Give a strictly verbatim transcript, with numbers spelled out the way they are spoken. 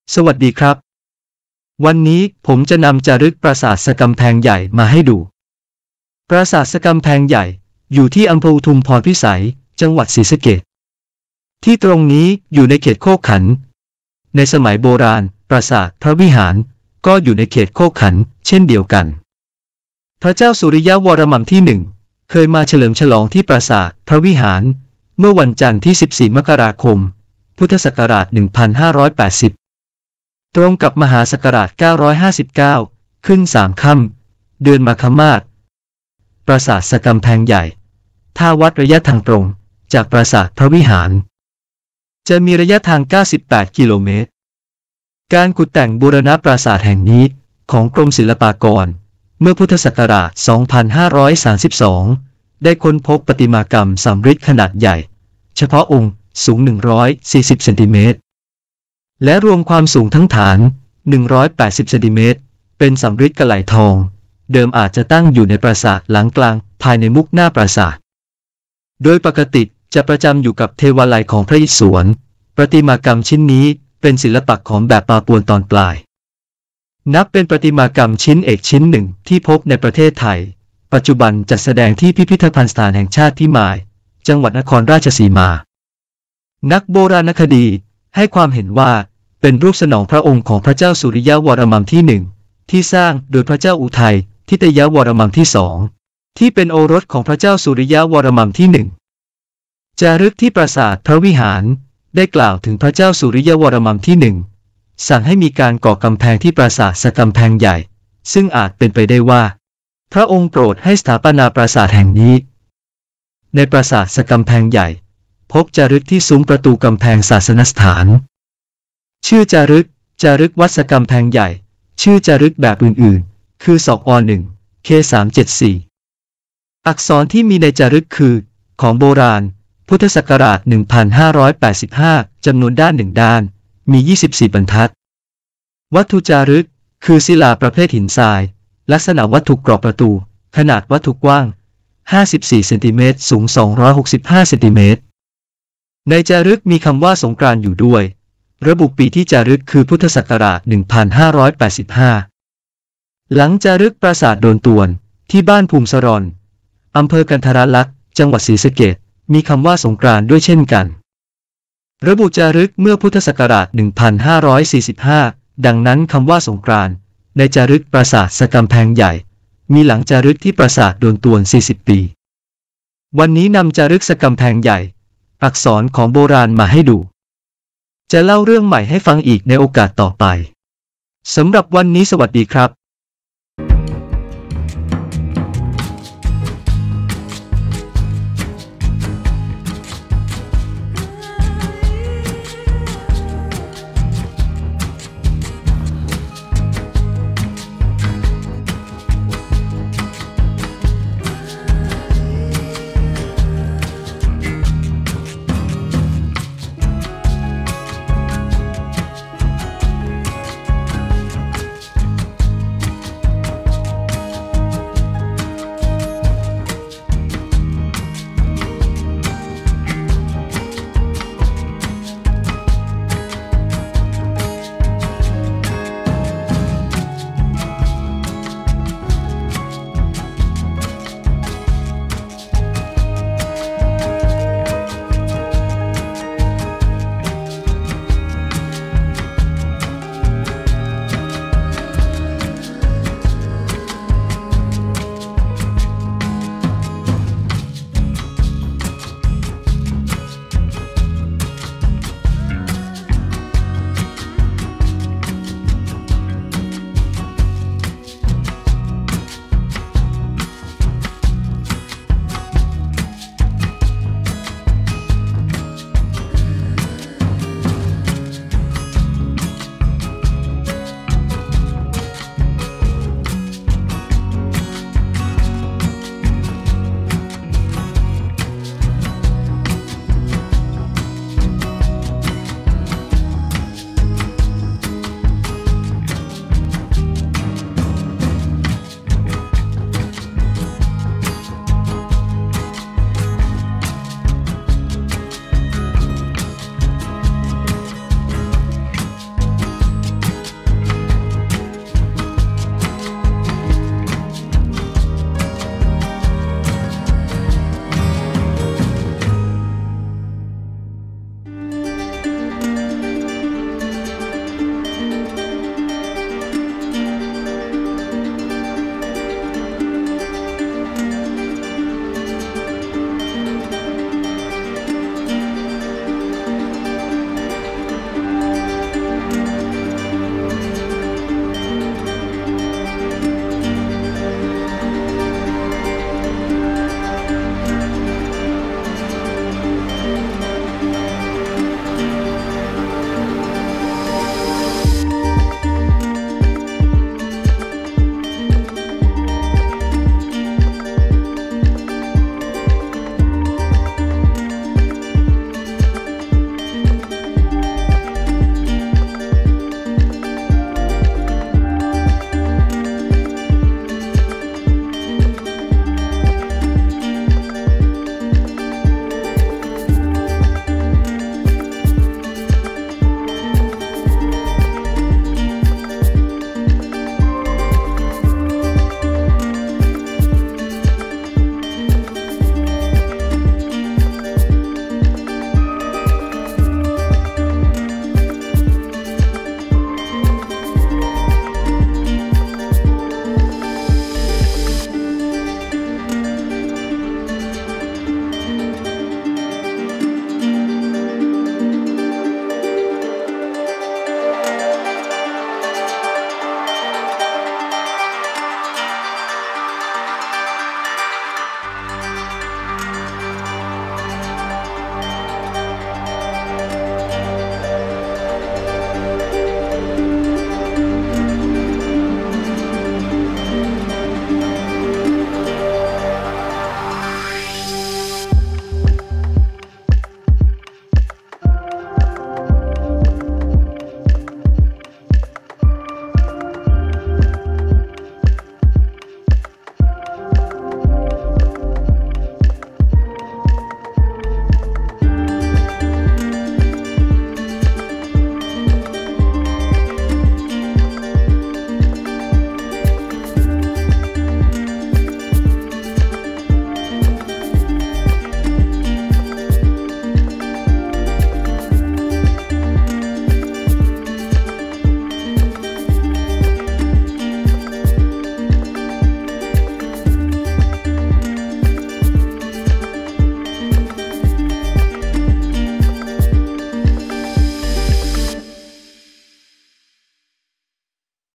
สวัสดีครับวันนี้ผมจะนำจารึกปราสาทสกำแพงใหญ่มาให้ดูปราสาทสกำแพงใหญ่อยู่ที่อำเภออุทุมพรพิสัยจังหวัดศรีสะเกษที่ตรงนี้อยู่ในเขตโคกขันในสมัยโบราณปราสาทพระวิหารก็อยู่ในเขตโคกขันเช่นเดียวกันพระเจ้าสุริยะวรมันที่หนึ่งเคยมาเฉลิมฉลองที่ปราสาทพระวิหารเมื่อวันจันทร์ที่สิบสี่มกราคมพุทธศักราชหนึ่งพันห้าร้อยแปดสิบตรงกับมหาศักราชเก้าร้อยห้าสิบเก้าขึ้นสามค่ำเดือนมาฆมาศปราสาทสกำแพงใหญ่ถ้าวัดระยะทางตรงจากปราสาทพระวิหารจะมีระยะทางเก้าสิบแปดกิโลเมตรการขุดแต่งบูรณะปราสาทแห่งนี้ของกรมศิลปากรเมื่อพุทธศักราชสองพันห้าร้อยสามสิบสองได้ค้นพบประติมากรรมสำริดขนาดใหญ่เฉพาะองค์สูงหนึ่งร้อยสี่สิบเซนติเมตรและรวมความสูงทั้งฐานหนึ่งร้อยแปดสิบเซนติเมตรเป็นสำริดกระไหลทองเดิมอาจจะตั้งอยู่ในปราสาทหลังกลางภายในมุกหน้าปราสาทโดยปกติจะประจำอยู่กับเทวาลัยของพระอิศวรประติมากรรมชิ้นนี้เป็นศิลปะของแบบปาปวนตอนปลายนับเป็นประติมากรรมชิ้นเอกชิ้นหนึ่งที่พบในประเทศไทยปัจจุบันจัดแสดงที่พิพิธภัณฑ์สถานแห่งชาติพิมายจังหวัดนครราชสีมานักโบราณคดีให้ความเห็นว่าเป็นรูปสนองพระองค์ของพระเจ้าสุริยะวรมันที่หนึ่งที่สร้างโดยพระเจ้าอุทัยทิตยวรมันที่สองที่เป็นโอรสของพระเจ้าสุริยะวรมันที่หนึ่งจารึกที่ปราสาทพระวิหารได้กล่าวถึงพระเจ้าสุริยะวรมันที่หนึ่งสั่งให้มีการก่อกำแพงที่ปราสาทสกำแพงใหญ่ซึ่งอาจเป็นไปได้ว่าพระองค์โปรดให้สถาปนาปราสาทแห่งนี้ในปราสาทสกำแพงใหญ่พบจารึกที่ซุ้มประตูกำแพงศาสนสถานชื่อจารึกจารึกวัดสกำแพงใหญ่ชื่อจารึกแบบอื่นๆคือศอกอหนึ่งเคสามเจ็ดสี่อักษรที่มีในจารึกคือของโบราณพุทธศักราชหนึ่งพันห้าร้อยแปดสิบห้าจำนวนด้านหนึ่งด้านมียี่สิบสี่บรรทัดวัตถุจารึกคือศิลาประเภทหินทรายลักษณะวัตถุกรอบประตูขนาดวัตถุกว้างห้าสิบสี่เซนติเมตรสูงสองร้อยหกสิบห้าเซนติเมตรในจารึกมีคำว่าสงกรานต์อยู่ด้วยระบุปีที่จารึกคือพุทธศักราชหนึ่งพันห้าร้อยแปดสิบห้าหลังจารึกปราสาทโดนตวนที่บ้านภูมิสรอนอำเภอกันทรลักษณ์จังหวัดศรีสะเกษมีคำว่าสงกรานต์ด้วยเช่นกันระบุจารึกเมื่อพุทธศักราชหนึ่งพันห้าร้อยสี่สิบห้าดังนั้นคำว่าสงกรานต์ในจารึกปราสาทสกำแพงใหญ่มีหลังจารึกที่ปราสาทโดนตวนสี่สิบปีวันนี้นำจารึกสกำแพงใหญ่อักษรของโบราณมาให้ดูจะเล่าเรื่องใหม่ให้ฟังอีกในโอกาสต่อไปสำหรับวันนี้สวัสดีครับ